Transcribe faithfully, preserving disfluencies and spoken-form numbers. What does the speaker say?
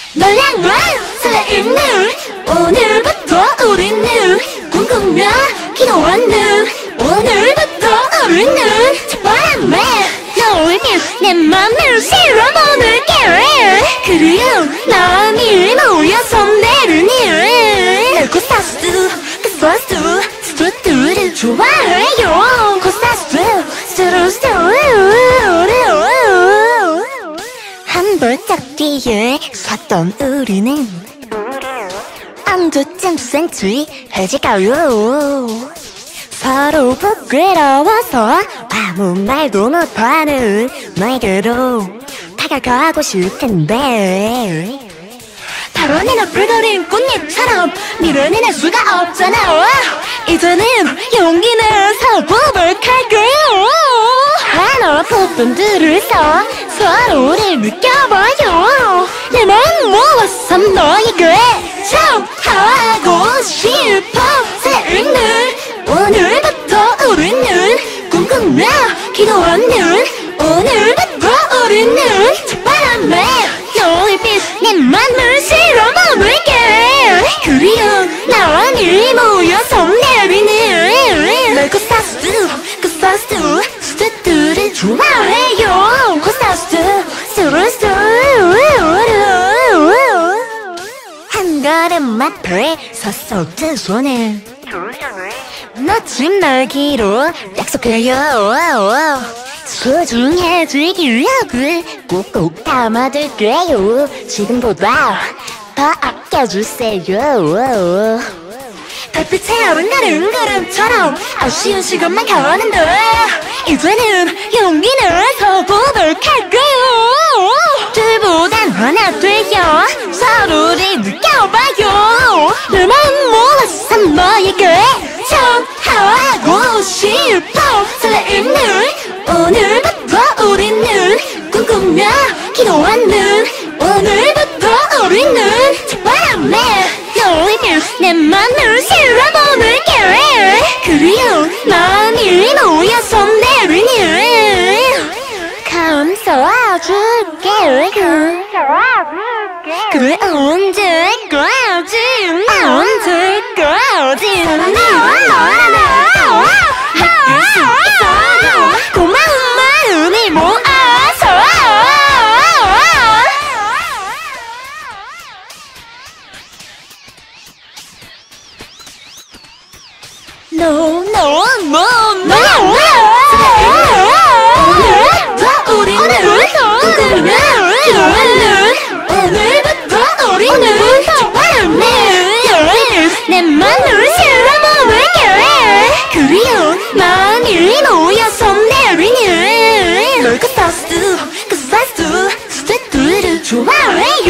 너랑 나 설레이는 오늘부터 우리는 꿈꾸며 기도하는 오늘부터 우리는 바람에 너를 위해 내 맘을 실어보는게 그리운 마음이 모여서 내리는 널 고사스 그 소스 스트레스를 좋아해요 고사스 스트레스 한 발짝 뒤에 섰던 우리는 언제쯤 센치해질까요? 서로 부끄러워서 아무 말도 못하는 너에게로 다가가고 싶은데 달아내는 붉어린 꽃잎처럼 밀어내낼 수가 없잖아. 이제는 용기 내서 고백할게요. 하나 부분들을서 서로를 느껴봐요. 내 맘 모아서 너에게 전하고 싶어. 설레는 오늘부터 우리는 꿈꾸며 기도하는 오늘부터 우리는 바람에 너의 빛 내 맘을 실어먹을게 그리운 나만이 모여서 내리는 널 고사스 고사스 스트레스를 좋아해요 고사스 스트레스 한 걸음 앞에 섰어 두 손을 놓지 말기로 약속해요 소중해질 기억을 꼭꼭 담아둘게요 지금보다 더 아껴주세요 달빛에 어른가른 걸음처럼 아쉬운 시간만 가는데 이제는 용기 내서 고백할게요 둘보단 하나 되어 서로를 느껴봐요 내 맘 모아서 너에게 전하고 싶어 설레이는 오늘부터 우리는 꿈꾸며 기도하는 오늘부터 우리는 바람에 너의 빛 내 맘을 실어보는게 그리운 마음이 모여서 내리는 감싸줄게 그래 언제까지 언제까지 고마운 마음이 모아서 No, no, no, no, 오늘부터 우리는 꿈꾸며 기도하는 오늘부터 우리는 바람에 내 맘을 실어보을게 그리운 마음이 모여서 내리는 널 고사스 고사스 스트레스를 좋아해요